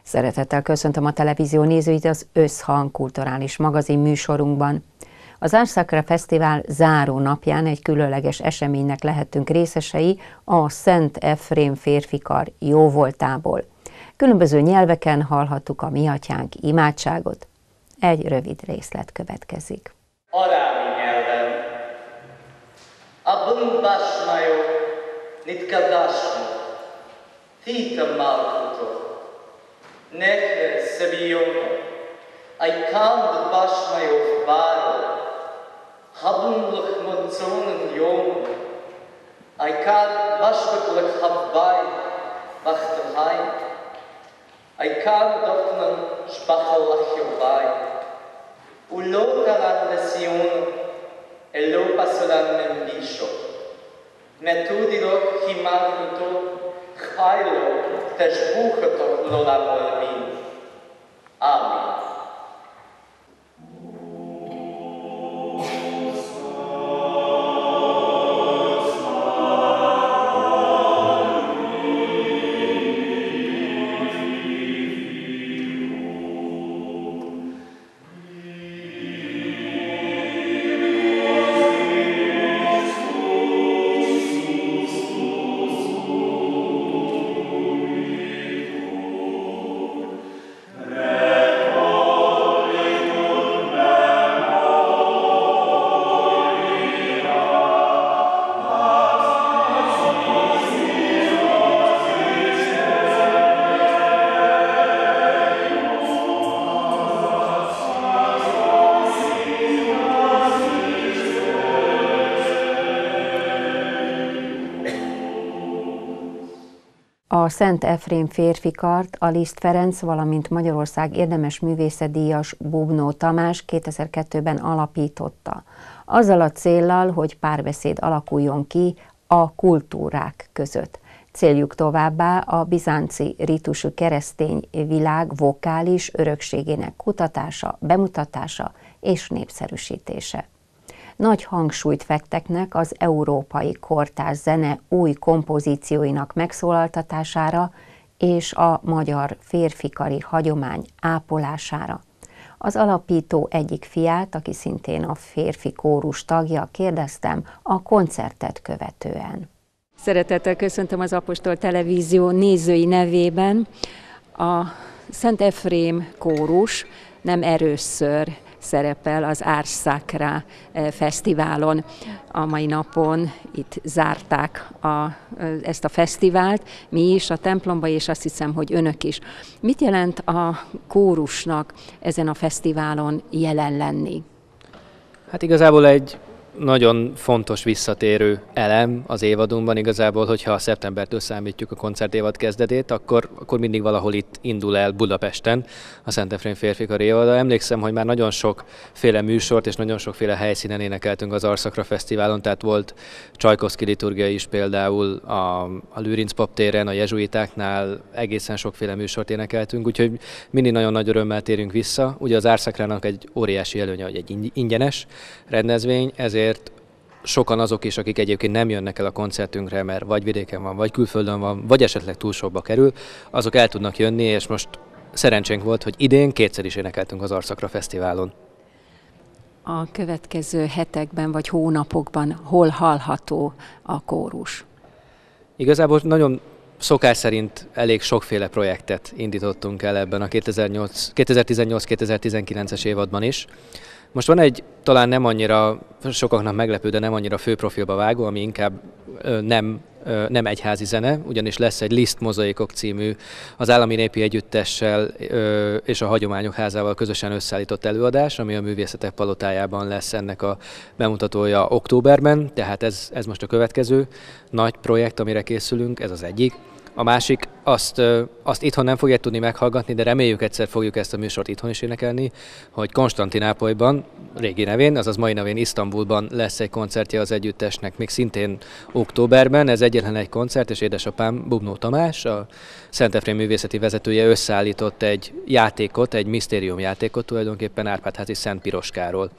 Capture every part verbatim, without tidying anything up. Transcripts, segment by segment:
Szeretettel köszöntöm a televízió nézőit az Összhang kulturális magazin műsorunkban. Az Árszakra Fesztivál záró napján egy különleges eseménynek lehettünk részesei a Szent Efrém férfikar jóvoltából. Különböző nyelveken hallhattuk a Mi Atyánk imádságot. Egy rövid részlet következik. Arámi nyelven. Abun basmajo, nitkadásmo, tita malkuto, nehe sebijono, ajkand basmajo vbaro, habun lachmonzonen jono, ajkand basmaklak habbaj, vachtelhaj, ajkand doftnan spachalachjobaj, Ulotalan lesiono, elo pasolan membiso. Metudilok himalkuto, chajlo, tež buchotok lola volmin. Amen. A Szent Efrém férfikart a Liszt Ferenc, valamint Magyarország érdemes művészetdíjas Bubnó Tamás kétezer-kettőben alapította, azzal a céllal, hogy párbeszéd alakuljon ki a kultúrák között. Céljuk továbbá a bizánci ritusú keresztény világ vokális örökségének kutatása, bemutatása és népszerűsítése. Nagy hangsúlyt fektetnek az európai kortárs zene új kompozícióinak megszólaltatására és a magyar férfikari hagyomány ápolására. Az alapító egyik fiát, aki szintén a férfi kórus tagja, kérdeztem a koncertet követően. Szeretettel köszöntöm az Apostol Televízió nézői nevében. A Szent Efrém kórus nem először szerepel az Árszakra fesztiválon. A mai napon itt zárták a, ezt a fesztivált, mi is a templomba, és azt hiszem, hogy önök is. Mit jelent a kórusnak ezen a fesztiválon jelen lenni? Hát igazából egy nagyon fontos visszatérő elem az évadunkban igazából, hogyha a szeptembertől számítjuk a koncertévad kezdetét, akkor, akkor mindig valahol itt indul el Budapesten a Szent Efrém férfikar évada. Emlékszem, hogy már nagyon sokféle műsort és nagyon sokféle helyszínen énekeltünk az Árszakra Fesztiválon, tehát volt Csajkovszky liturgia is például a, a Lőrinc paptéren, a jezsuitáknál, egészen sokféle műsort énekeltünk, úgyhogy mindig nagyon nagy örömmel térünk vissza. Ugye az Árszakrának egy óriási előnye, hogy egy ingyenes rendezvény, ezért sokan azok is, akik egyébként nem jönnek el a koncertünkre, mert vagy vidéken van, vagy külföldön van, vagy esetleg túl sokba kerül, azok el tudnak jönni, és most szerencsénk volt, hogy idén kétszer is énekeltünk az Árszakra Fesztiválon. A következő hetekben vagy hónapokban hol hallható a kórus? Igazából nagyon szokás szerint elég sokféle projektet indítottunk el ebben a kétezer-tizennyolc kétezer-tizenkilences évadban is. Most van egy talán nem annyira, sokaknak meglepő, de nem annyira főprofilba vágó, ami inkább ö, nem, ö, nem egyházi zene, ugyanis lesz egy Liszt Mozaikok című az Állami Népi Együttessel ö, és a Hagyományok Házával közösen összeállított előadás, ami a Művészetek Palotájában lesz ennek a bemutatója októberben, tehát ez, ez most a következő nagy projekt, amire készülünk, ez az egyik. A másik, azt, azt itthon nem fogják tudni meghallgatni, de reméljük egyszer fogjuk ezt a műsort itthon is énekelni, hogy Konstantinápolyban, régi nevén, azaz mai nevén Isztambulban lesz egy koncertje az együttesnek, még szintén októberben. Ez egyetlen egy koncert, és édesapám Bubnó Tamás, a Szent Efrém művészeti vezetője összeállított egy játékot, egy misztériumjátékot tulajdonképpen Árpád-házi Szent Piroskáról.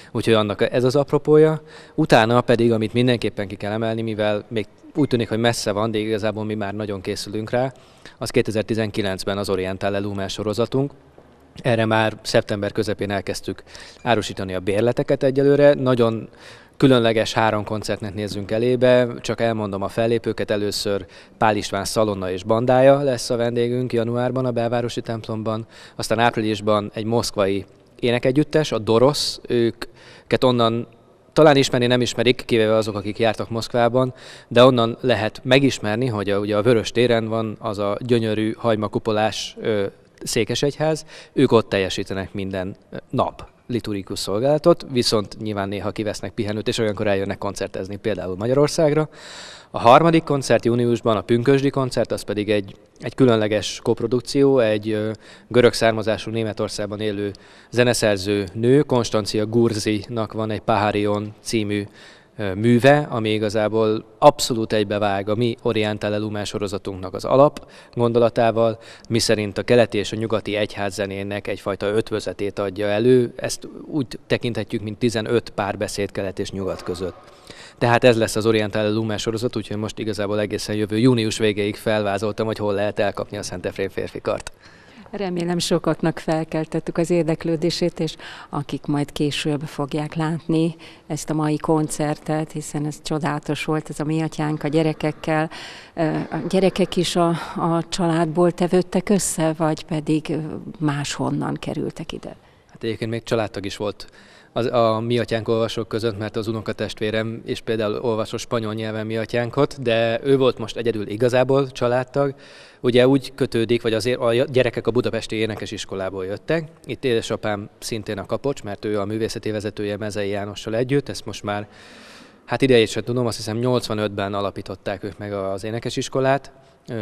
úgyhogy annak ez az apropója. Utána pedig, amit mindenképpen ki kell emelni, mivel még úgy tűnik, hogy messze van, de igazából mi már nagyon készülünk rá, az kétezer-tizenkilencben az Orientale Lumen sorozatunk. Erre már szeptember közepén elkezdtük árusítani a bérleteket egyelőre. Nagyon különleges három koncertnek nézzünk elébe, csak elmondom a fellépőket, először Pál István Szalonna és bandája lesz a vendégünk januárban a belvárosi templomban, aztán áprilisban egy moszkvai énekegyüttes, a Dorosz, őket onnan talán ismerni nem ismerik, kivéve azok, akik jártak Moszkvában, de onnan lehet megismerni, hogy a, ugye a Vörös téren van az a gyönyörű hagymakupolás ö, székesegyház, ők ott teljesítenek minden nap liturgikus szolgálatot, viszont nyilván néha kivesznek pihenőt, és olyankor eljönnek koncertezni például Magyarországra. A harmadik koncert júniusban, a pünkösdi koncert, az pedig egy, egy különleges koprodukció, egy ö, görög származású Németországban élő zeneszerző nő, Konstancia Gurzinak van egy Paharion című ö, műve, ami igazából abszolút egybevág a mi Orientale Lumen sorozatunknak az alap gondolatával, miszerint a keleti és a nyugati egyházzenének egyfajta ötvözetét adja elő, ezt úgy tekinthetjük, mint tizenöt párbeszéd kelet és nyugat között. Tehát ez lesz az Orientale Lumen sorozat, úgyhogy most igazából egészen jövő június végéig felvázoltam, hogy hol lehet elkapni a Szent Efrém férfikart. Remélem sokaknak felkeltettük az érdeklődését, és akik majd később fogják látni ezt a mai koncertet, hiszen ez csodálatos volt, ez a Mi Atyánk a gyerekekkel. A gyerekek is a, a családból tevődtek össze, vagy pedig máshonnan kerültek ide? Hát egyébként még családtag is volt az, a Mi Atyánk olvasók között, mert az unokatestvérem is például olvasott spanyol nyelven Mi Atyánkot, de ő volt most egyedül igazából családtag. Ugye úgy kötődik, vagy azért a gyerekek a budapesti énekesiskolából jöttek. Itt édesapám szintén a kapocs, mert ő a művészeti vezetője Mezei Jánossal együtt, ezt most már, hát idejét sem tudom, azt hiszem nyolcvanötben alapították ők meg az énekesiskolát.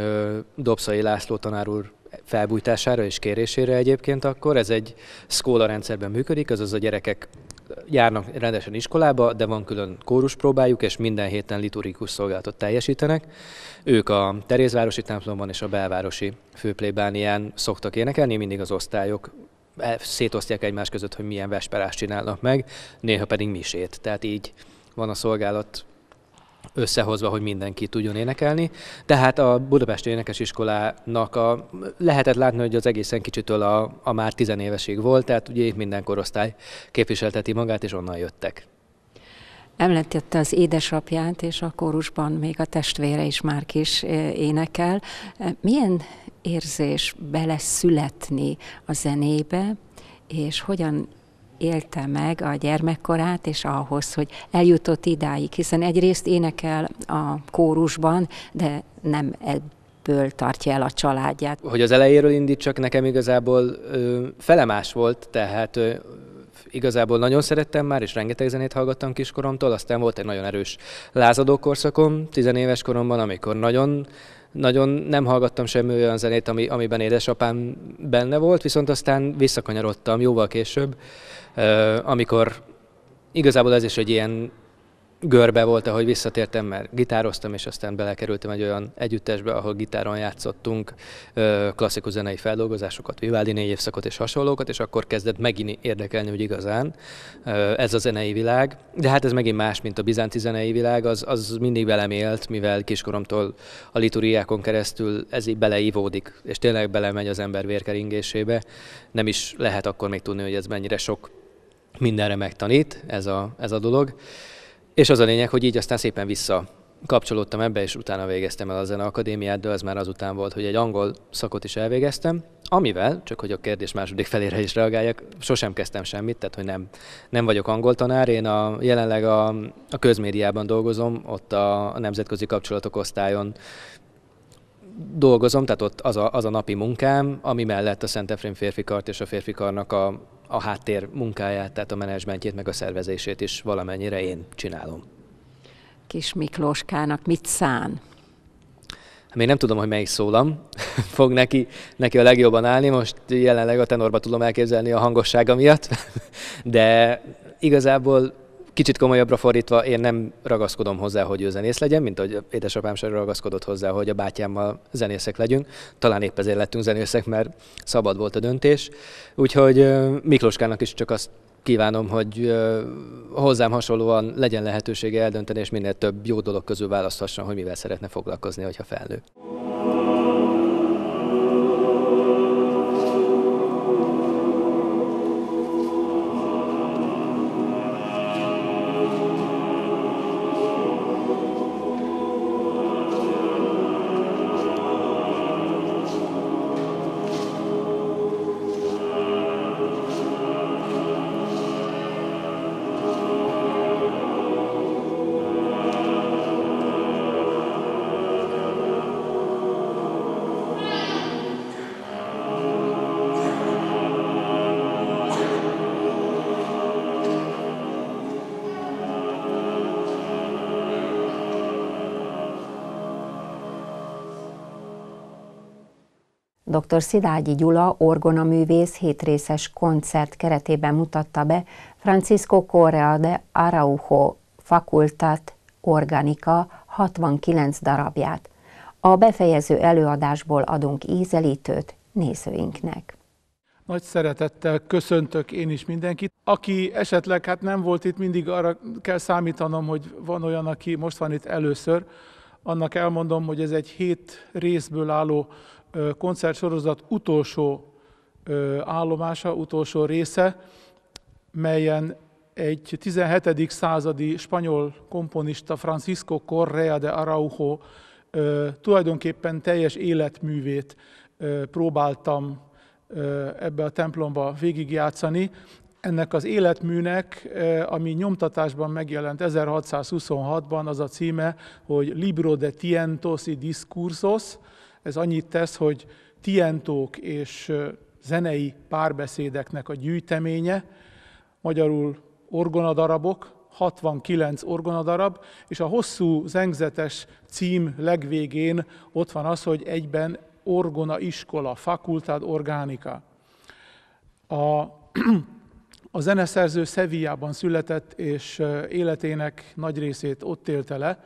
Dobszai László tanár úr felbújtására és kérésére egyébként akkor. Ez egy szkóla rendszerben működik, azaz a gyerekek járnak rendesen iskolába, de van külön kóruspróbájuk, és minden héten liturgikus szolgálatot teljesítenek. Ők a Terézvárosi templomban és a belvárosi főplébánián szoktak énekelni, mindig az osztályok szétosztják egymás között, hogy milyen vesperást csinálnak meg, néha pedig misét. Tehát így van a szolgálat összehozva, hogy mindenki tudjon énekelni. Tehát a Budapesti Énekesiskolának a, lehetett látni, hogy az egészen kicsitől a, a már tizenévesig volt, tehát ugye itt minden korosztály képviselteti magát, és onnan jöttek. Említette az édesapját, és a kórusban még a testvére is már kis énekel. Milyen érzés beleszületni a zenébe, és hogyan élte meg a gyermekkorát, és ahhoz, hogy eljutott idáig, hiszen egyrészt énekel a kórusban, de nem ebből tartja el a családját. Hogy az elejéről indítsak, nekem igazából ö, felemás volt, tehát ö, igazából nagyon szerettem már, és rengeteg zenét hallgattam kiskoromtól, aztán volt egy nagyon erős lázadó korszakom tizenéves koromban, amikor nagyon Nagyon nem hallgattam semmi olyan zenét, ami, amiben édesapám benne volt, viszont aztán visszakanyarodtam jóval később, amikor igazából ez is egy ilyen görbe volt, ahogy visszatértem, mert gitároztam, és aztán belekerültem egy olyan együttesbe, ahol gitáron játszottunk klasszikus zenei feldolgozásokat, Vivaldi négy évszakot és hasonlókat, és akkor kezdett megint érdekelni, hogy igazán ez a zenei világ. De hát ez megint más, mint a bizánci zenei világ, az, az mindig velem élt, mivel kiskoromtól a liturgiákon keresztül ez így beleívódik, és tényleg belemegy az ember vérkeringésébe. Nem is lehet akkor még tudni, hogy ez mennyire sok mindenre megtanít, ez a, ez a dolog. És az a lényeg, hogy így aztán szépen visszakapcsolódtam ebbe, és utána végeztem el a zeneakadémiát, de az már azután volt, hogy egy angol szakot is elvégeztem, amivel, csak hogy a kérdés második felére is reagáljak, sosem kezdtem semmit, tehát hogy nem, nem vagyok angol tanár, én a, jelenleg a, a közmédiában dolgozom, ott a, a nemzetközi kapcsolatok osztályon dolgozom, tehát ott az a, az a napi munkám, ami mellett a Szent Efrém férfikart és a férfikarnak a a háttér munkáját, tehát a menedzsmentjét, meg a szervezését is valamennyire én csinálom. Kis Miklóskának mit szán? Még nem tudom, hogy melyik szólam fog neki, neki a legjobban állni, most jelenleg a tenorba tudom elképzelni a hangossága miatt, de igazából kicsit komolyabbra fordítva, én nem ragaszkodom hozzá, hogy ő zenész legyen, mint ahogy édesapám sem ragaszkodott hozzá, hogy a bátyámmal zenészek legyünk. Talán épp ezért lettünk zenészek, mert szabad volt a döntés. Úgyhogy Miklóskának is csak azt kívánom, hogy hozzám hasonlóan legyen lehetősége eldönteni, és minél több jó dolog közül választhasson, hogy mivel szeretne foglalkozni, hogyha felnő. doktor Szilágyi Gyula orgonaművész hétrészes koncert keretében mutatta be Francisco Correa de Araujo Facultad Organica hatvankilenc darabját. A befejező előadásból adunk ízelítőt nézőinknek. Nagy szeretettel köszöntök én is mindenkit. Aki esetleg hát nem volt itt, mindig arra kell számítanom, hogy van olyan, aki most van itt először. Annak elmondom, hogy ez egy hét részből álló koncertsorozat utolsó állomása, utolsó része, melyen egy tizenhetedik századi spanyol komponista, Francisco Correa de Araujo tulajdonképpen teljes életművét próbáltam ebbe a templomba végigjátszani. Ennek az életműnek, ami nyomtatásban megjelent ezerhatszázhuszonhatban, az a címe, hogy Libro de Tientos y Discursos. Ez annyit tesz, hogy tientók és zenei párbeszédeknek a gyűjteménye, magyarul orgonadarabok, hatvankilenc orgonadarab, és a hosszú zengzetes cím legvégén ott van az, hogy egyben orgona iskola, Facultad Organica. A, a zeneszerző Sevillában született, és életének nagy részét ott élte le.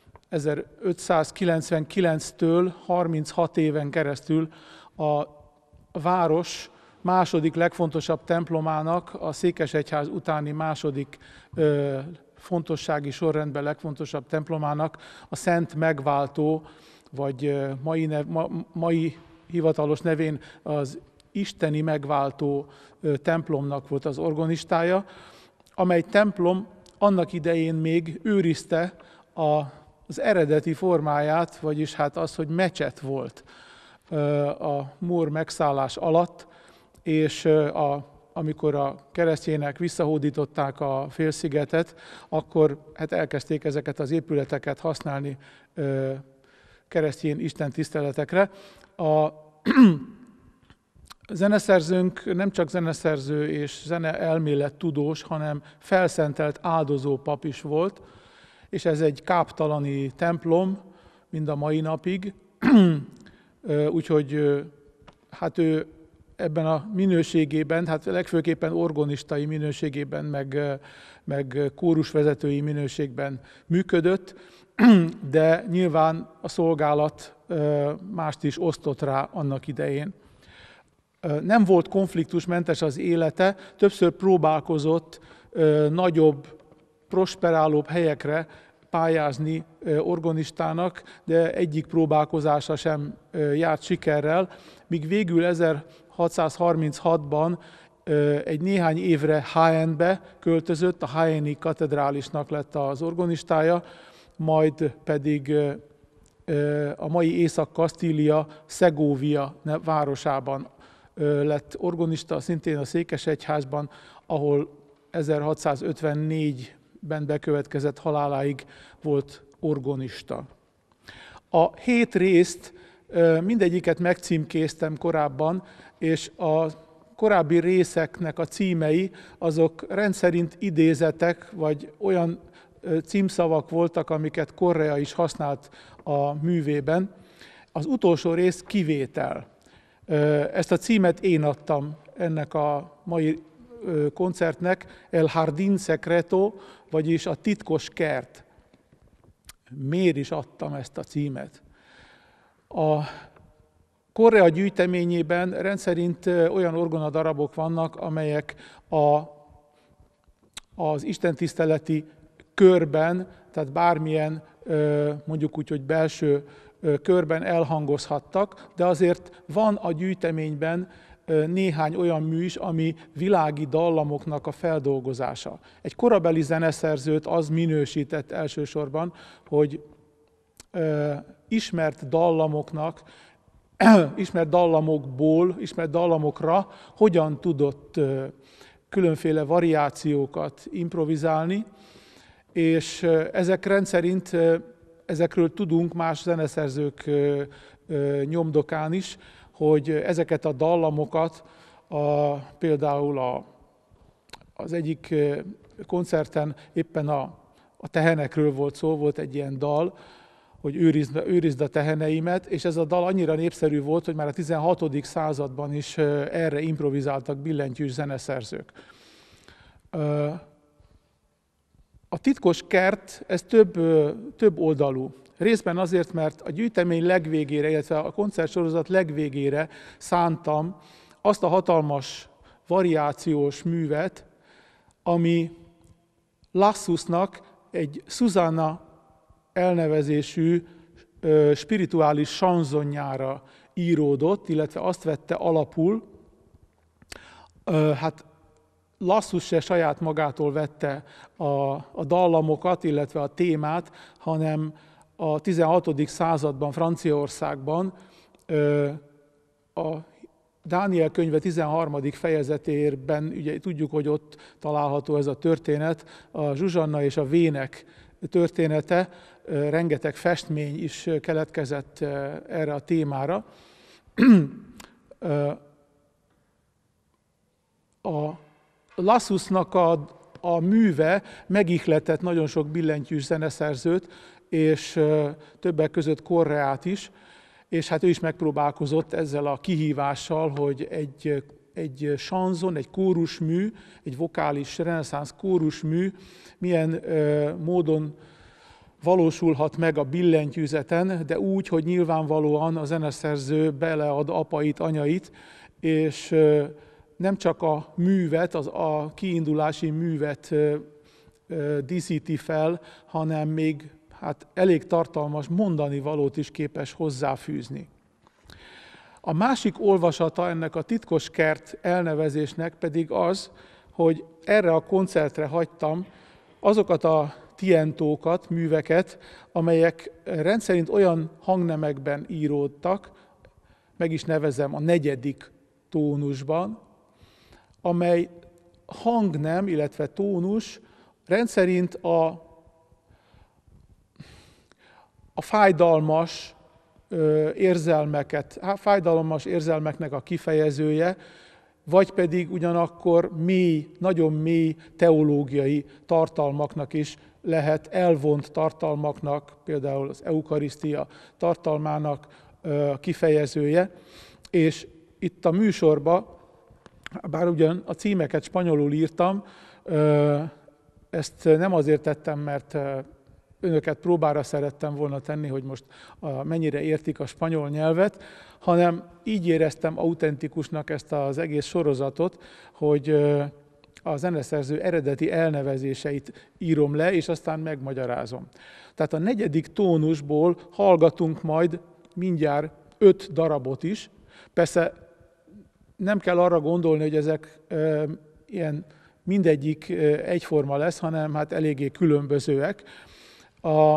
ezerötszázkilencvenkilenctől harminchat éven keresztül a város második legfontosabb templomának, a székesegyház utáni második ö, fontossági sorrendben legfontosabb templomának, a Szent Megváltó, vagy mai, nev, ma, mai hivatalos nevén az Isteni Megváltó ö, templomnak volt az organistája, amely templom annak idején még őrizte a az eredeti formáját, vagyis hát az, hogy mecset volt a mór megszállás alatt, és a, amikor a keresztények visszahódították a félszigetet, akkor hát elkezdték ezeket az épületeket használni keresztény istentiszteletekre. A zeneszerzőnk nem csak zeneszerző és zeneelmélet tudós, hanem felszentelt áldozó pap is volt, és ez egy káptalani templom, mind a mai napig, úgyhogy hát ő ebben a minőségében, hát legfőképpen orgonistai minőségében, meg, meg kórusvezetői minőségben működött, de nyilván a szolgálat mást is osztott rá annak idején. Nem volt konfliktusmentes az élete, többször próbálkozott nagyobb, prosperálóbb helyekre pályázni organistának, de egyik próbálkozása sem járt sikerrel, míg végül ezerhatszázharminchatban egy néhány évre Jaénbe költözött, a jaéni katedrálisnak lett az organistája, majd pedig a mai Észak-Kasztília, Segovia városában lett organista, szintén a székesegyházban, ahol ezerhatszázötvennégyben bekövetkezett haláláig volt orgonista. A hét részt mindegyiket megcímkéztem korábban, és a korábbi részeknek a címei azok rendszerint idézetek, vagy olyan címszavak voltak, amiket Correa is használt a művében. Az utolsó rész kivétel. Ezt a címet én adtam ennek a mai koncertnek, El Jardín Secreto, vagyis a titkos kert. Miért is adtam ezt a címet? A Correa gyűjteményében rendszerint olyan orgonadarabok vannak, amelyek a az istentiszteleti körben, tehát bármilyen mondjuk úgy, hogy belső körben elhangozhattak, de azért van a gyűjteményben néhány olyan mű is, ami világi dallamoknak a feldolgozása. Egy korabeli zeneszerzőt az minősített elsősorban, hogy ismert dallamoknak, ismert dallamokból, ismert dallamokra hogyan tudott különféle variációkat improvizálni, és ezek rendszerint, ezekről tudunk más zeneszerzők nyomdokán is, hogy ezeket a dallamokat a, például a, az egyik koncerten éppen a, a tehenekről volt szó, volt egy ilyen dal, hogy őrizd, őrizd a teheneimet, és ez a dal annyira népszerű volt, hogy már a tizenhatodik században is erre improvizáltak billentyűs zeneszerzők. A titkos kert, ez több, több oldalú. Részben azért, mert a gyűjtemény legvégére, illetve a koncertsorozat legvégére szántam azt a hatalmas variációs művet, ami Lassusnak egy Susanna elnevezésű spirituális sanzonjára íródott, illetve azt vette alapul. Hát Lassus se saját magától vette a, a dallamokat, illetve a témát, hanem a tizenhatodik században Franciaországban a Dániel könyve tizenharmadik fejezetében, ugye tudjuk, hogy ott található ez a történet, a Zsuzsanna és a Vének története, rengeteg festmény is keletkezett erre a témára. A Lassusnak a, a műve megihletett nagyon sok billentyűs zeneszerzőt, és többek között Correát is, és hát ő is megpróbálkozott ezzel a kihívással, hogy egy, egy sanzon, egy kórusmű, egy vokális reneszánsz kórusmű milyen ö, módon valósulhat meg a billentyűzeten, de úgy, hogy nyilvánvalóan a zeneszerző belead apait, anyait, és ö, nem csak a művet, az a kiindulási művet ö, ö, díszíti fel, hanem még hát elég tartalmas mondani valót is képes hozzáfűzni. A másik olvasata ennek a titkos kert elnevezésnek pedig az, hogy erre a koncertre hagytam azokat a tientókat, műveket, amelyek rendszerint olyan hangnemekben íródtak, meg is nevezem a negyedik tónusban, amely hangnem, illetve tónus rendszerint a a fájdalmas érzelmeket, fájdalmas érzelmeknek a kifejezője, vagy pedig ugyanakkor mély, nagyon mély teológiai tartalmaknak is lehet, elvont tartalmaknak, például az eukarisztia tartalmának kifejezője. És itt a műsorban, bár ugyan a címeket spanyolul írtam, ezt nem azért tettem, mert önöket próbára szerettem volna tenni, hogy most mennyire értik a spanyol nyelvet, hanem így éreztem autentikusnak ezt az egész sorozatot, hogy a zeneszerző eredeti elnevezéseit írom le, és aztán megmagyarázom. Tehát a negyedik tónusból hallgatunk majd mindjárt öt darabot is. Persze nem kell arra gondolni, hogy ezek e, ilyen mindegyik egyforma lesz, hanem hát eléggé különbözőek. A,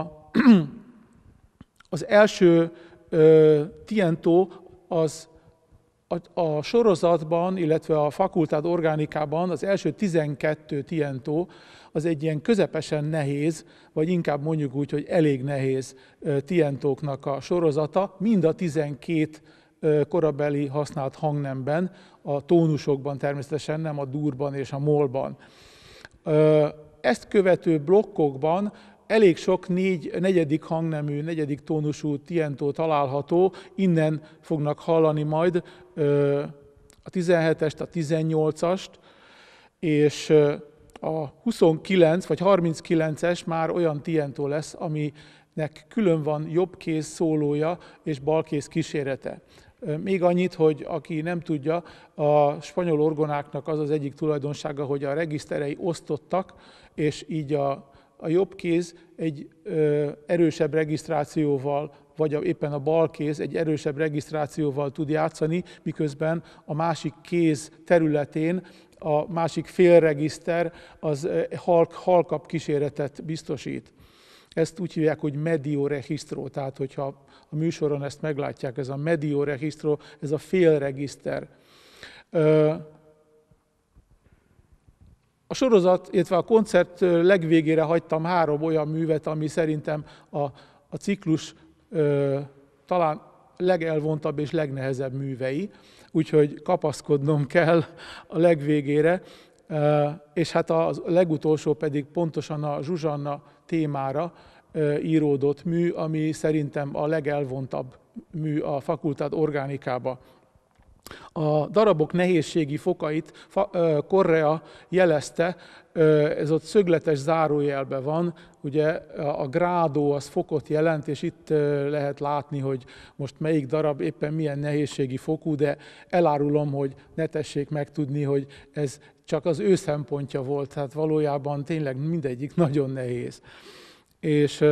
az első ö, tientó az a, a sorozatban, illetve a fakultát organikában az első tizenkettő tientó az egy ilyen közepesen nehéz, vagy inkább mondjuk úgy, hogy elég nehéz ö, tientóknak a sorozata, mind a tizenkét ö, korabeli használt hangnemben, a tónusokban természetesen, nem a durban és a molban. Ö, ezt követő blokkokban elég sok négy, negyedik hangnemű, negyedik tónusú tientó található, innen fognak hallani majd ö, a tizenhetest, a tizennyolcast, és ö, a huszonkilenc vagy harminckilences már olyan tientó lesz, aminek külön van jobbkéz szólója és balkéz kísérete. Még annyit, hogy aki nem tudja, a spanyol orgonáknak az az egyik tulajdonsága, hogy a regiszterei osztottak, és így a, a jobb kéz egy ö, erősebb regisztrációval, vagy a, éppen a bal kéz egy erősebb regisztrációval tud játszani, miközben a másik kéz területén a másik félregiszter az halk, halkabb kíséretet biztosít. Ezt úgy hívják, hogy medio registro, tehát hogyha a műsoron ezt meglátják, ez a medio registro, ez a félregiszter. A sorozat, illetve a koncert legvégére hagytam három olyan művet, ami szerintem a, a ciklus ö, talán legelvontabb és legnehezebb művei, úgyhogy kapaszkodnom kell a legvégére, és hát a legutolsó pedig pontosan a Zsuzsanna témára íródott mű, ami szerintem a legelvontabb mű a Facultad Organikába. A darabok nehézségi fokait Correa jelezte, ez ott szögletes zárójelben van, ugye a grádó az fokot jelent, és itt lehet látni, hogy most melyik darab éppen milyen nehézségi fokú, de elárulom, hogy ne tessék megtudni, hogy ez csak az ő szempontja volt, tehát valójában tényleg mindegyik nagyon nehéz. És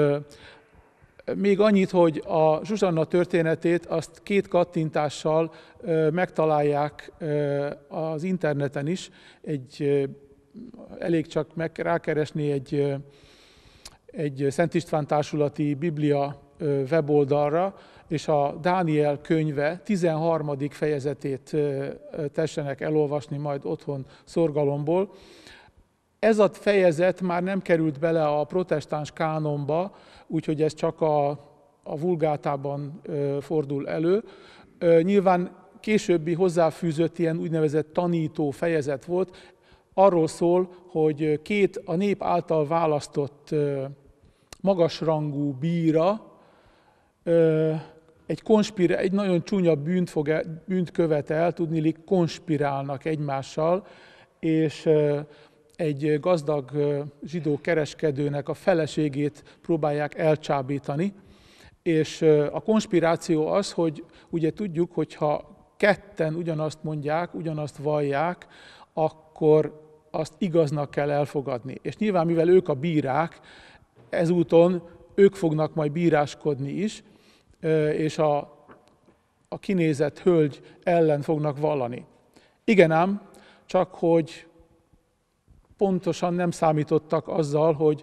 még annyit, hogy a Zsuzsanna történetét azt két kattintással megtalálják az interneten is. Egy, elég csak meg rákeresni egy, egy Szent István Társulati Biblia weboldalra, és a Dániel könyve tizenharmadik fejezetét tessenek elolvasni majd otthon szorgalomból. Ez a fejezet már nem került bele a protestáns kánonba, úgyhogy ez csak a, a vulgátában ö, fordul elő. Ö, nyilván későbbi hozzáfűzött ilyen úgynevezett tanító fejezet volt. Arról szól, hogy két a nép által választott ö, magasrangú bíra ö, egy, konspira, egy nagyon csúnya bűnt, fog el, bűnt követel, tudniillik konspirálnak egymással, és ö, egy gazdag zsidó kereskedőnek a feleségét próbálják elcsábítani, és a konspiráció az, hogy ugye tudjuk, hogy ha ketten ugyanazt mondják, ugyanazt vallják, akkor azt igaznak kell elfogadni. És nyilván, mivel ők a bírák, ezúton ők fognak majd bíráskodni is, és a, a kinézett hölgy ellen fognak vallani. Igen ám, csak hogy pontosan nem számítottak azzal, hogy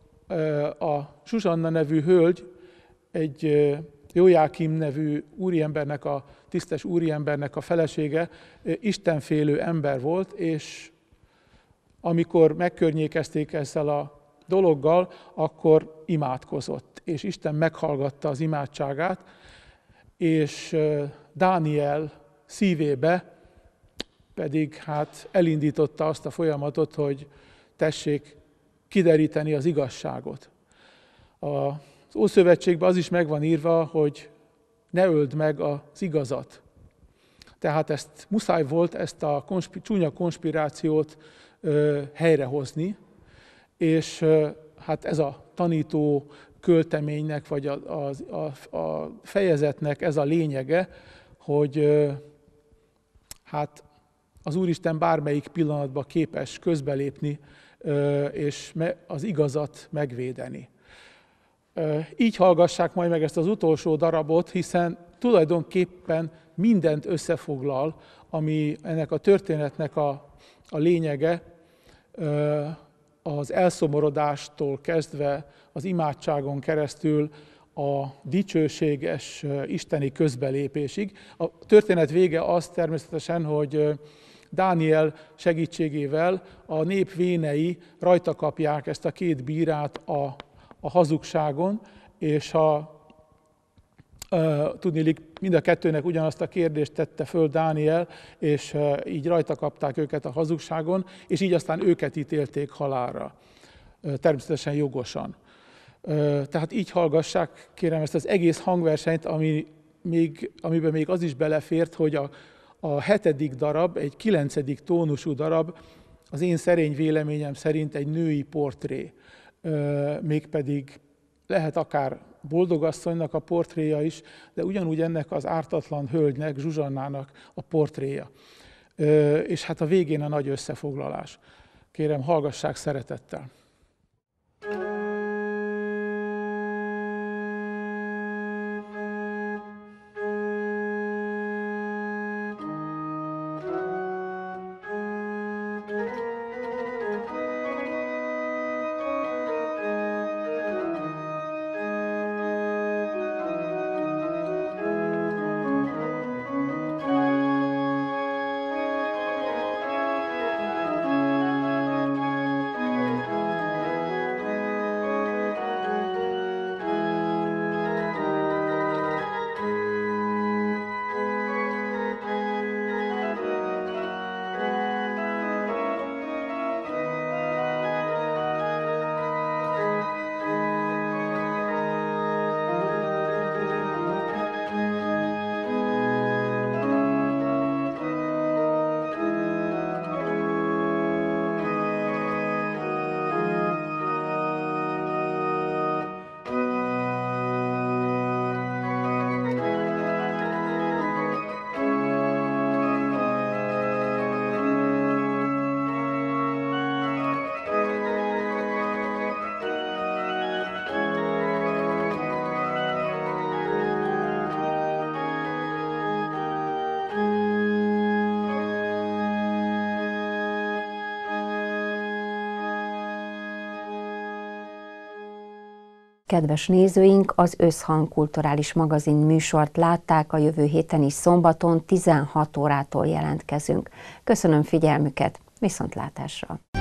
a Zsuzsanna nevű hölgy egy Jójákim nevű úriembernek, a tisztes úriembernek a felesége istenfélő ember volt, és amikor megkörnyékezték ezzel a dologgal, akkor imádkozott, és Isten meghallgatta az imádságát, és Dániel szívébe pedig hát elindította azt a folyamatot, hogy tessék kideríteni az igazságot. Az Ószövetségben az is meg van írva, hogy ne öld meg az igazat. Tehát ezt muszáj volt ezt a konspir- csúnya konspirációt ö, helyrehozni, és ö, hát ez a tanító költeménynek, vagy a, a, a, a fejezetnek ez a lényege, hogy ö, hát az Úristen bármelyik pillanatban képes közbelépni, és az igazat megvédeni. Így hallgassák majd meg ezt az utolsó darabot, hiszen tulajdonképpen mindent összefoglal, ami ennek a történetnek a, a lényege, az elszomorodástól kezdve az imádságon keresztül a dicsőséges isteni közbelépésig. A történet vége az természetesen, hogy Dániel segítségével a nép vénei rajta kapják ezt a két bírát a, a hazugságon, és a, a, tudniillik mind a kettőnek ugyanazt a kérdést tette föl Dániel, és a, így rajta kapták őket a hazugságon, és így aztán őket ítélték halálra, természetesen jogosan. Tehát így hallgassák, kérem, ezt az egész hangversenyt, ami még, amiben még az is belefért, hogy a A hetedik darab, egy kilencedik tónusú darab, az én szerény véleményem szerint egy női portré, mégpedig lehet akár boldogasszonynak a portréja is, de ugyanúgy ennek az ártatlan hölgynek, Zsuzsannának a portréja. És hát a végén a nagy összefoglalás. Kérem, hallgassák szeretettel. Kedves nézőink, az Összhang Kulturális Magazin műsort látták, a jövő héten is szombaton tizenhat órától jelentkezünk. Köszönöm figyelmüket, viszontlátásra!